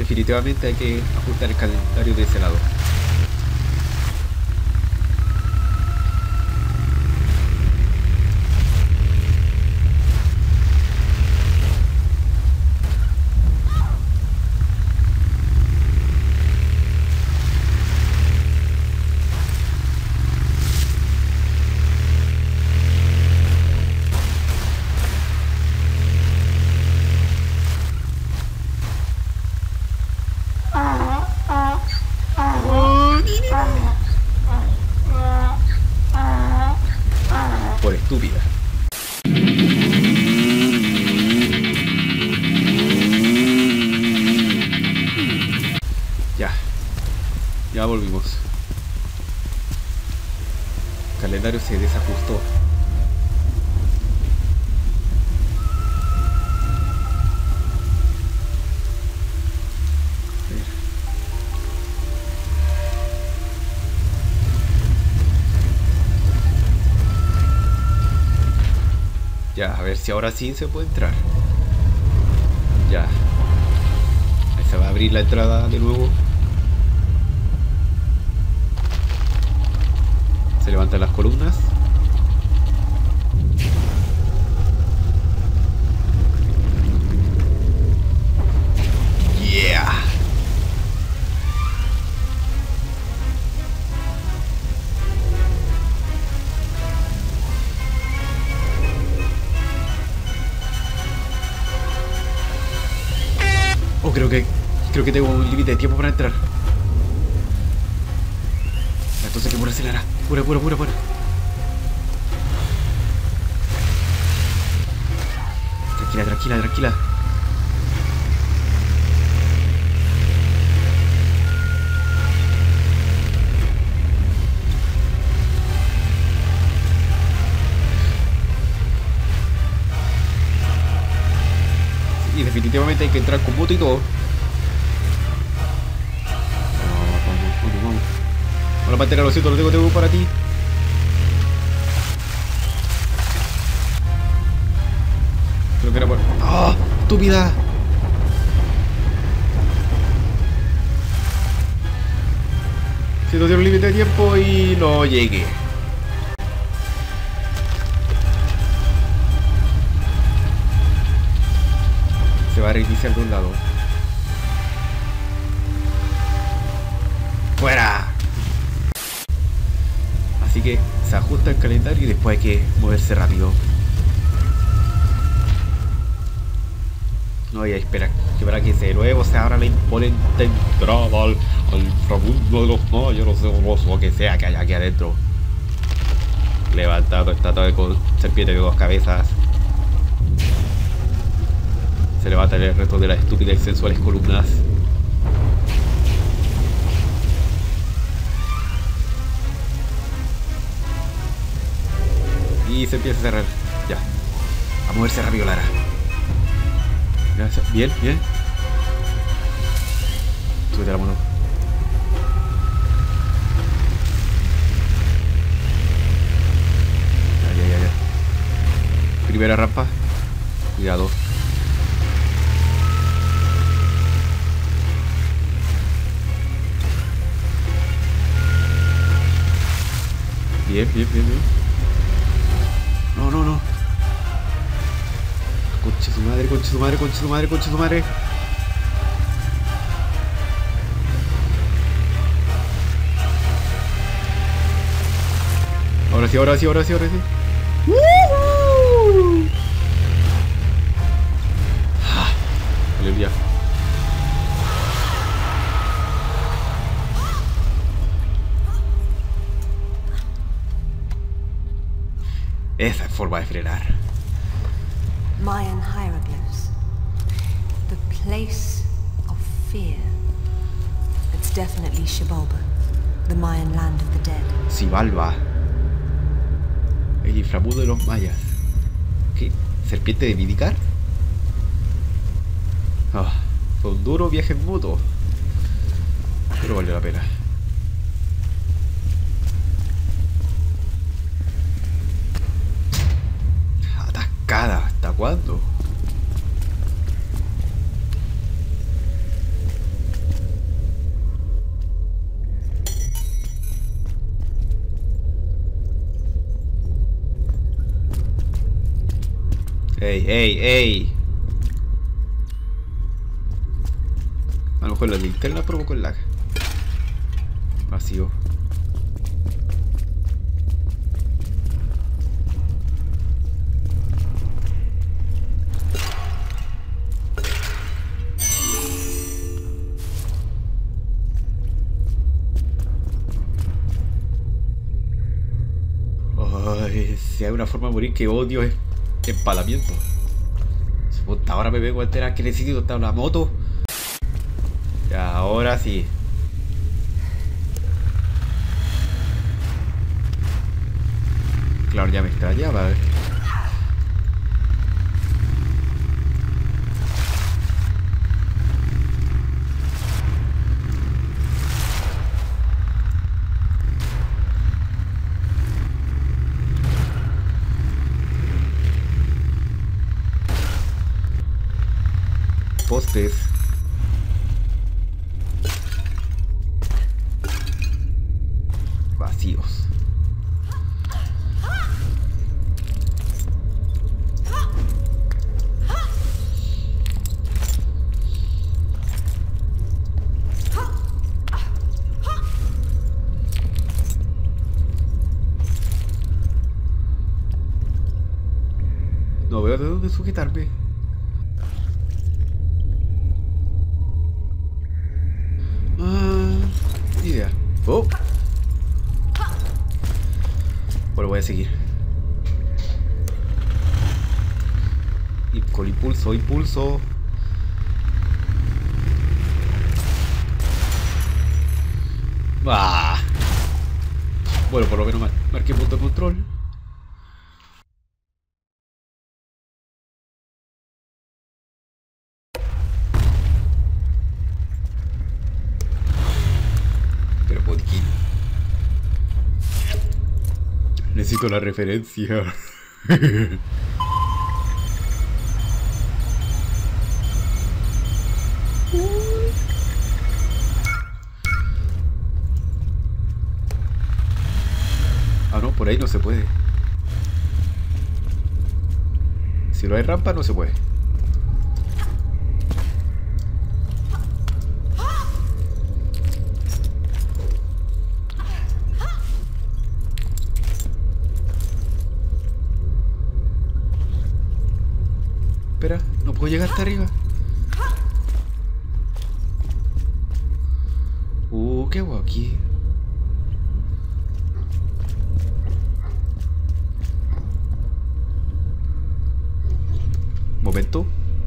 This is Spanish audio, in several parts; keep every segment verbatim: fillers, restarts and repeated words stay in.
definitivamente hay que ajustar el calendario de ese lado. Por estúpida. Ya. Ya volvimos. El calendario se desajustó. Ya, a ver si ahora sí se puede entrar. Ya. Ahí se va a abrir la entrada de nuevo. Se levantan las columnas. Yeah. Oh, creo que creo que tengo un límite de tiempo para entrar. Entonces que pura acelerar. Pura, pura, pura, pura. Tranquila, tranquila, tranquila. Y definitivamente hay que entrar con moto y todo. Vamos, vamos, vamos, vamos. Hola, Pantera, lo siento, lo tengo, tengo para ti. Creo que era por... ¡Ah! ¡Oh, estúpida! Si no tiene un límite de tiempo y no llegué. Se va a reiniciar de un lado. ¡Fuera! Así que se ajusta el calendario y después hay que moverse rápido. No voy a esperar que para que de nuevo se abra la imponente entrada al, al inframundo de los mayas, los horrorosos, o que sea que haya aquí adentro. Levantado, estatua de serpiente de dos cabezas. Se levanta el resto de las estúpidas y sensuales columnas. Y se empieza a cerrar. Ya. A moverse rápido, Lara. Gracias. Bien, bien. Súbete la mano. Ya, ya, ya, ya. Primera rampa. Cuidado. Bien, bien, bien, bien. No, no, no. Conche su madre, conche su madre, conche su madre, conche su madre. Ahora sí, ahora sí, ahora sí, ahora sí. ¡Woohoo! Ah, aleluya. Esa es forma de frenar. Mayan hieroglyphs. The place of fear. It's definitely Xibalba, the Mayan land of the dead. Xibalba. El inframundo de los mayas. ¿Qué? ¿Serpiente de Midgard? Ah, fue un duro viaje en moto. Pero valió la pena. Atascada, ¿hasta cuándo? ¡Ey, ey, ey! A lo mejor la linterna provocó el lag. Vacío. Ay, si hay una forma de morir que odio es empalamiento. Puta, ahora me vengo a enterar que necesito estar en la moto. Ya, ahora sí. Claro, ya me extrañaba. Postes. Vacíos. No veo de dónde sujetarme. Ah, ni idea. Oh. Bueno, voy a seguir. Y con impulso, impulso. Ah. Bueno, por lo menos mar marqué punto de control. Pero ¿por qué? Necesito la referencia. Ah, no, por ahí no se puede. Si no hay rampa, no se puede. Espera, no puedo llegar hasta arriba. Uh, ¿qué hago aquí? Momento.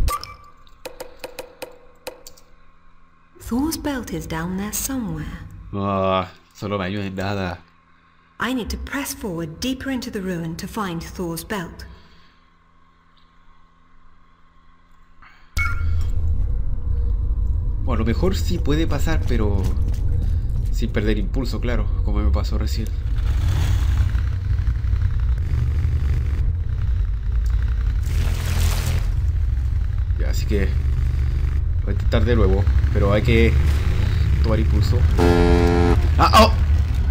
Thor's belt is down there somewhere. Ah, solo me ayuda en nada. I need to press forward deeper into the ruin to find Thor's belt. Bueno, a lo mejor sí puede pasar, pero sin perder impulso, claro, como me pasó recién. Ya, así que voy a intentar de nuevo, pero hay que tomar impulso. ¡Ah! ¡Oh!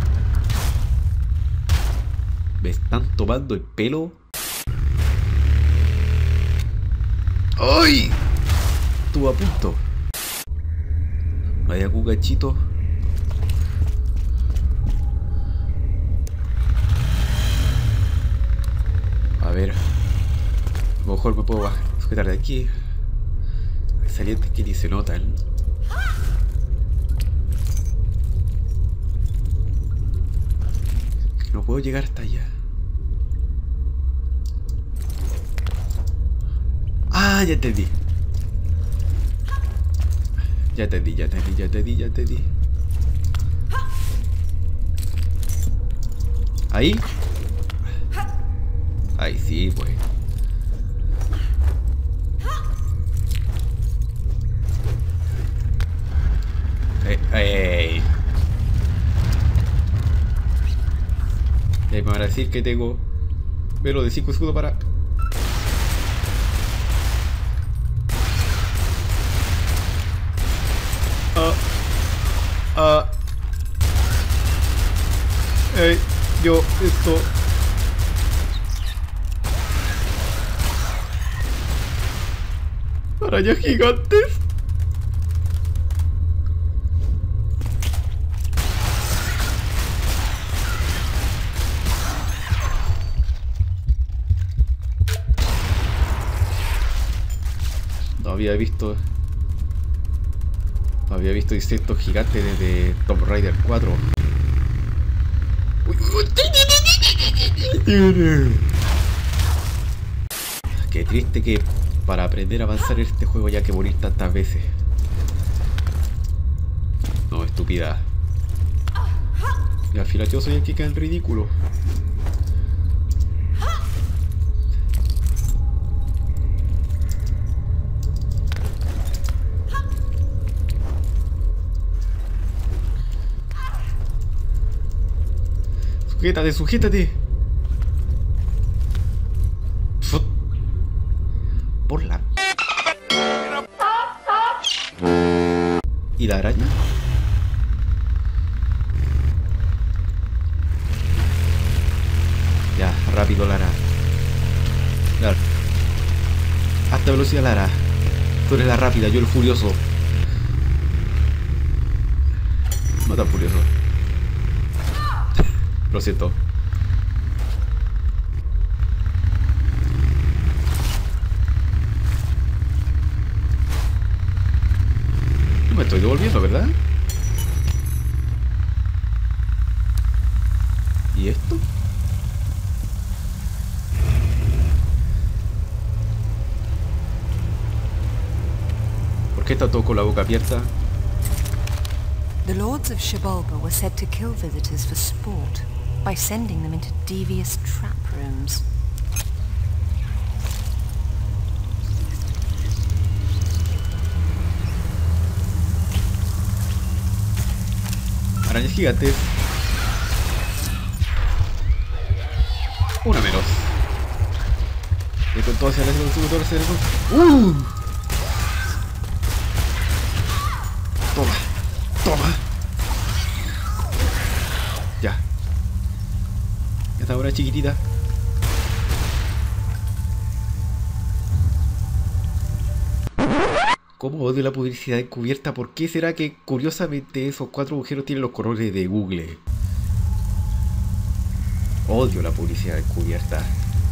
¿Me están tomando el pelo? ¡Ay! Estuvo a punto. ¿No hay algún ganchito? A ver. A lo mejor me puedo sujetar de aquí. Hay salientes que ni se notan. No puedo llegar hasta allá. Ah, ya entendí. Ya te di, ya te di, ya te di, ya te di. ¿Ahí? Ahí sí, pues. Eh, ey. Y ahí me van a decir que tengo velo de cinco escudos para... Ah, ah, hey, yo, esto. Arañas gigantes. No había visto... No había visto insectos gigantes desde Tomb Raider cuatro. Uy, uy, uy. Qué triste que para aprender a avanzar en este juego haya que morir tantas veces. No, estúpida. Y al final yo soy el que queda en ridículo. Sujétate, sujétate. Por la... ¿Y la araña? Ya, rápido, Lara. Lara. Hasta velocidad, Lara. Tú eres la rápida, yo el furioso. No tan furioso. Lo siento. No me estoy devolviendo, ¿verdad? ¿Y esto? ¿Por qué está todo con la boca abierta? The Lords of Xibalba were said to kill visitors for sport by sending them into devious trap rooms. Arañas gigantes. Una menos. Y con todo hacia el segundo hacia el ¡Uh! Toma. Toma. Ya. Esta hora chiquitita. ¿Cómo odio la publicidad encubierta? ¿Por qué será que curiosamente esos cuatro agujeros tienen los colores de Google? Odio la publicidad encubierta.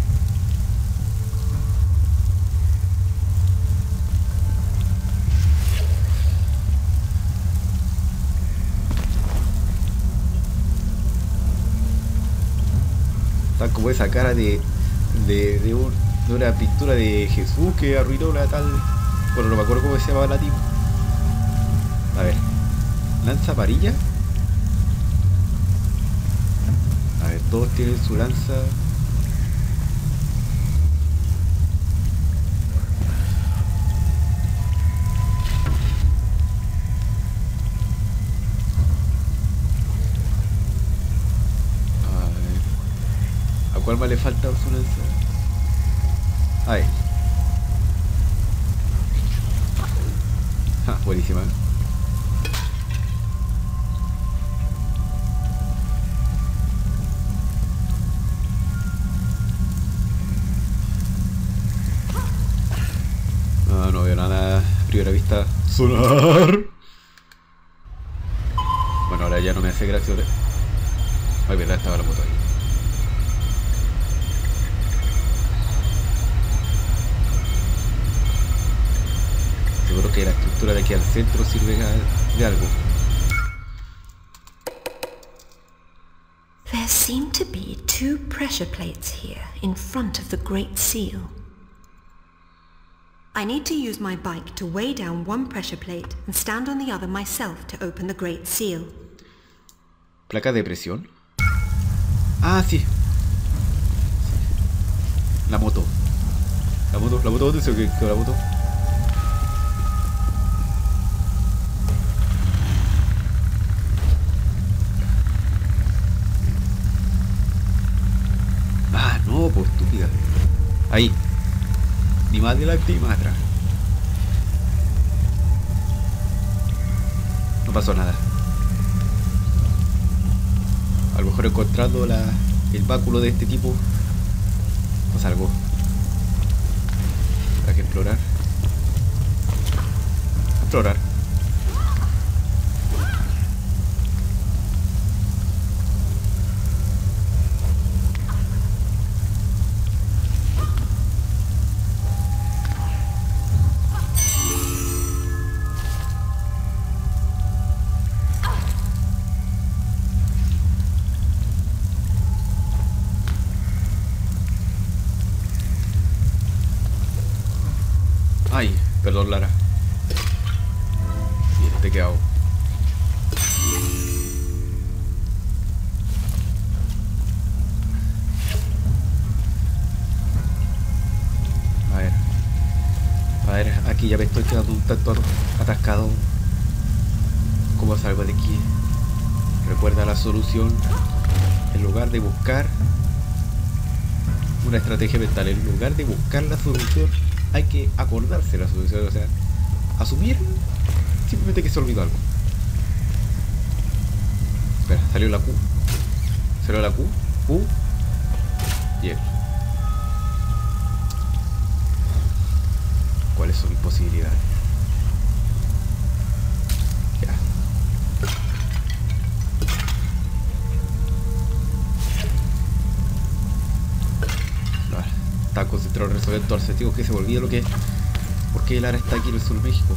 Está como esa cara de, de, de, un, de una pintura de Jesús que arruinó la tal... Bueno, no me acuerdo cómo se llamaba la tip. A ver. Lanza amarilla. A ver, todos tienen su lanza. A ver. ¿A cuál más le falta su lanza? Ahí. Ah, buenísima. No, no veo nada a primera vista. Sonar. Bueno, ahora ya no me hace gracia. Ay, verdad, estaba la moto ahí. Seguro que la estructura de aquí al centro sirve de algo. There seem to be two pressure plates here in front of the Great Seal. I need to use my bike to weigh down one pressure plate and stand on the other myself to open the Great Seal. ¿Placa de presión? Ah, sí. La moto. La moto, la moto, ¿dónde se quedó la moto? No, pues estúpida. Ahí. Ni más adelante ni más atrás. No pasó nada. A lo mejor encontrando la, el báculo de este tipo pasa algo. Hay que explorar. explorar. Ay, perdón, Lara. Bien, te he quedado. A ver. A ver, aquí ya me estoy quedando un tanto atascado. ¿Cómo salgo de aquí? Recuerda la solución. En lugar de buscar una estrategia mental, en lugar de buscar la solución, hay que acordarse de la solución, o sea, asumir simplemente que se olvidó algo. Espera, salió la Q. Salió la Q. Q. Bien. ¿Cuáles son mis posibilidades? Ya. Está concentrado en resolver todo el sentido que se me olvida lo que es. ¿Por qué Lara está aquí en el sur de México?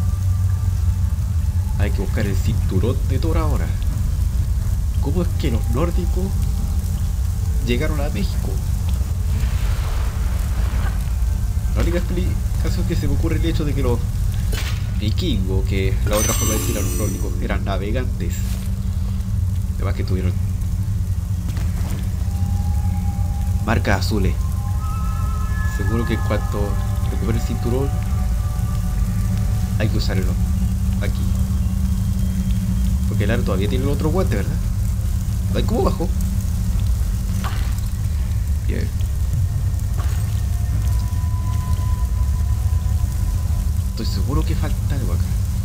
Hay que buscar el cinturón de Thor ahora. ¿Cómo es que los nórdicos llegaron a México? La única explicación que se me ocurre es el hecho de que los vikingos, que la otra forma de decir a los nórdicos, eran navegantes. Además que tuvieron marcas azules. Seguro que en cuanto recupere el cinturón hay que usarlo aquí. Porque el Lara todavía tiene el otro guante, ¿verdad? Ay, ¿cómo bajó? Bien. Estoy seguro que falta algo acá.